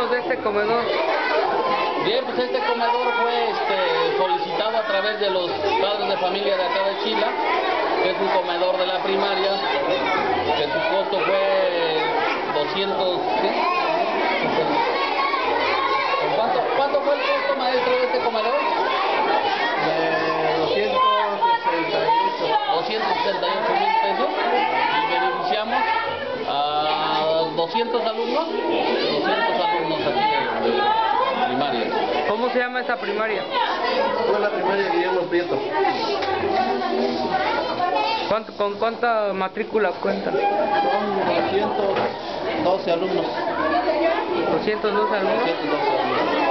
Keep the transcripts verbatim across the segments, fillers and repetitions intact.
Cuéntanos de este comedor. Bien, pues este comedor fue este, solicitado a través de los padres de familia de acá de Chila, que es un comedor de la primaria, que su costo fue doscientos... ¿qué? ¿Cuánto, ¿Cuánto fue el costo, maestro, de este comedor? De doscientos sesenta y ocho mil pesos, y beneficiamos a doscientos alumnos, doscientos alumnos aquí de, de primaria. ¿Cómo se llama esa primaria? Fue la primaria Guillermo Prieto. ¿Cuánto, ¿Con cuánta matrícula cuenta? Son doscientos doce alumnos. doscientos dos alumnos. doscientos doce alumnos.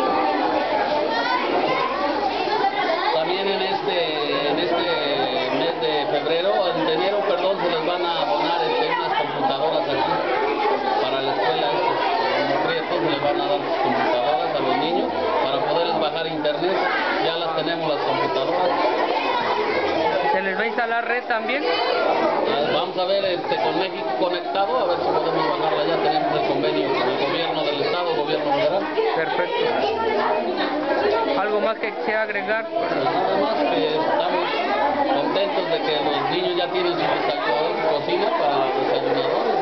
También en este, en este mes de febrero, en enero, perdón, se les van a abonar este, unas computadoras aquí para la escuela. Estos Prietos se les van a dar sus computadoras a los niños para poderles bajar internet. Ya las tenemos, las computadoras. ¿Se les va a instalar red también? Vamos a ver este, con México Conectado, a ver si podemos bajarla. Ya tenemos el convenio con el gobierno del estado, gobierno federal. Perfecto. ¿Algo más que quisiera agregar? Pues nada más que estamos contentos de que los niños ya tienen su desayunador, su cocina para desayunador.